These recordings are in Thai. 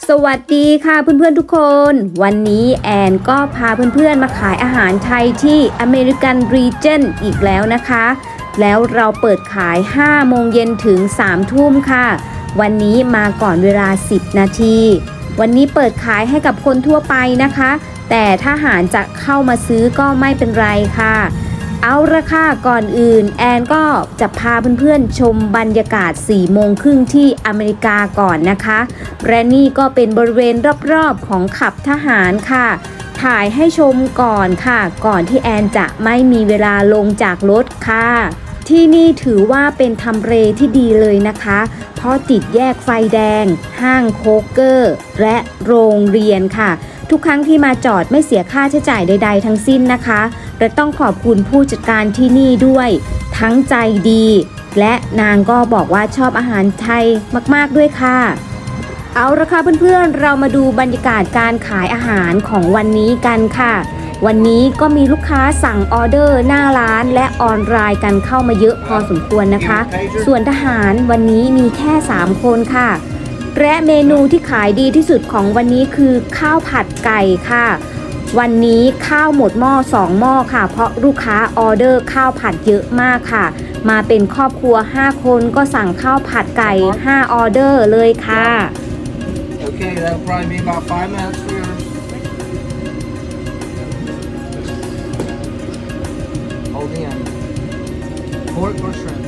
สวัสดีค่ะเพื่อนๆทุกคนวันนี้แอนก็พาเพื่อนๆมาขายอาหารไทยที่อเมริกันรีเจนอีกแล้วนะคะแล้วเราเปิดขาย5 โมงเย็นถึง3 ทุ่มค่ะวันนี้มาก่อนเวลา10 นาทีวันนี้เปิดขายให้กับคนทั่วไปนะคะแต่ถ้าหากจะเข้ามาซื้อก็ไม่เป็นไรค่ะเอาละค่ะก่อนอื่นแอนก็จะพาเพื่อนๆชมบรรยากาศ4 โมงครึ่งที่อเมริกาก่อนนะคะและนี่ก็เป็นบริเวณรอบๆของขับทหารค่ะถ่ายให้ชมก่อนค่ะก่อนที่แอนจะไม่มีเวลาลงจากรถค่ะที่นี่ถือว่าเป็นทำเลที่ดีเลยนะคะเพราะติดแยกไฟแดงห้างโคเกอร์และโรงเรียนค่ะทุกครั้งที่มาจอดไม่เสียค่าใช้จ่ายใดๆทั้งสิ้นนะคะและต้องขอบคุณผู้จัดการที่นี่ด้วยทั้งใจดีและนางก็บอกว่าชอบอาหารไทยมากๆด้วยค่ะเอาละค่ะเพื่อนๆเรามาดูบรรยากาศการขายอาหารของวันนี้กันค่ะวันนี้ก็มีลูกค้าสั่งออเดอร์หน้าร้านและออนไลน์กันเข้ามาเยอะพอสมควรนะคะส่วนทหารวันนี้มีแค่3 คนค่ะและเมนูที่ขายดีที่สุดของวันนี้คือข้าวผัดไก่ค่ะวันนี้ข้าวหมดหม้อ2 หม้อค่ะเพราะลูกค้าออเดอร์ข้าวผัดเยอะมากค่ะมาเป็นครอบครัว5 คนก็สั่งข้าวผัดไก่5 ออเดอร์เลยค่ะ Okay, that'll probably be about 5 minutes for yours. Hold the end. Pork or shrimp?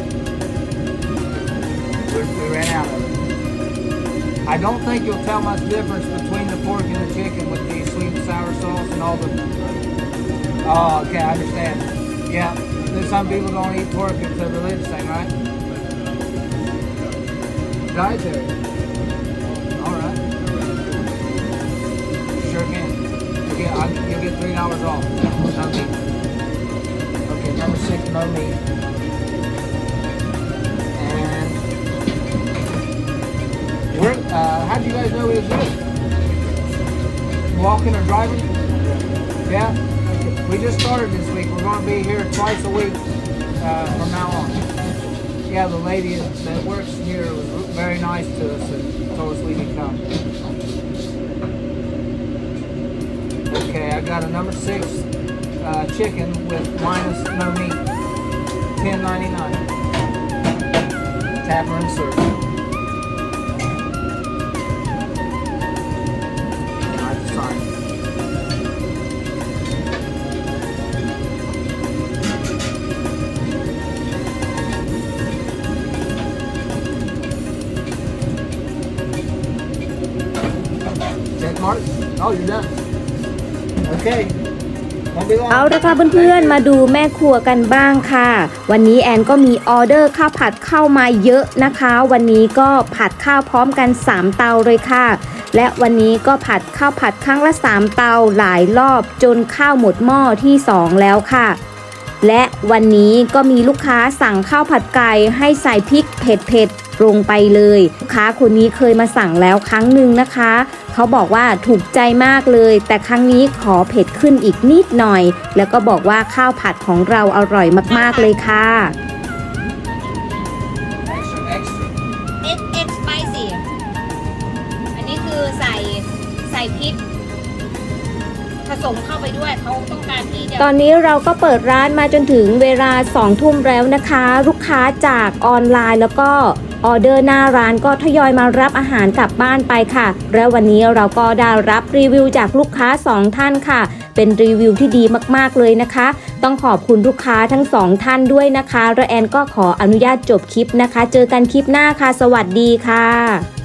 We ran out of it. I don't think you'll tell much difference between the pork and the chicken with the sweet and sour sauce and all the... Oh, okay, I understand. Yeah, there's some people don't eat pork. It's a religious thing, right? Dietary. All right. Sure can. You'll get $3 off. No meat. Okay, number 6, no meat. And how'd you guys know he was here? Walking or driving? Yeah. We just started this week. We're going to be here twice a week from now on. Yeah, the lady that works here was very nice to us and told us we could come. Okay, I got a number 6 chicken with minus no meat, $10.99. Tapper and serve. Alright, sorry. Check mark? Oh, you're done. Okay. เอาละค่ะเพื่อนๆมาดูแม่ครัวกันบ้างค่ะวันนี้แอนก็มีออเดอร์ข้าวผัดเข้ามาเยอะนะคะวันนี้ก็ผัดข้าวพร้อมกัน3 เตาเลยค่ะและวันนี้ก็ผัดข้าวผัดครั้งละ3 เตาหลายรอบจนข้าวหมดหม้อที่2แล้วค่ะและวันนี้ก็มีลูกค้าสั่งข้าวผัดไก่ให้ใส่พริกเผ็ดๆลงไปเลยลูกค้าคนนี้เคยมาสั่งแล้วครั้งหนึ่งนะคะเขาบอกว่าถูกใจมากเลยแต่ครั้งนี้ขอเผ็ดขึ้นอีกนิดหน่อยแล้วก็บอกว่าข้าวผัดของเราอร่อยมากๆเลยค่ะ Extra spicy อันนี้คือใส่พริกผสมเข้าไปด้วยเขาต้องการที่จะตอนนี้เราก็เปิดร้านมาจนถึงเวลา2 ทุ่มแล้วนะคะลูกค้าจากออนไลน์แล้วก็ออเดอร์หน้าร้านก็ทยอยมารับอาหารกลับบ้านไปค่ะแล้ววันนี้เราก็ได้รับรีวิวจากลูกค้า2 ท่านค่ะเป็นรีวิวที่ดีมากๆเลยนะคะต้องขอบคุณลูกค้าทั้ง2 ท่านด้วยนะคะและแอนก็ขออนุญาตจบคลิปนะคะเจอกันคลิปหน้าค่ะสวัสดีค่ะ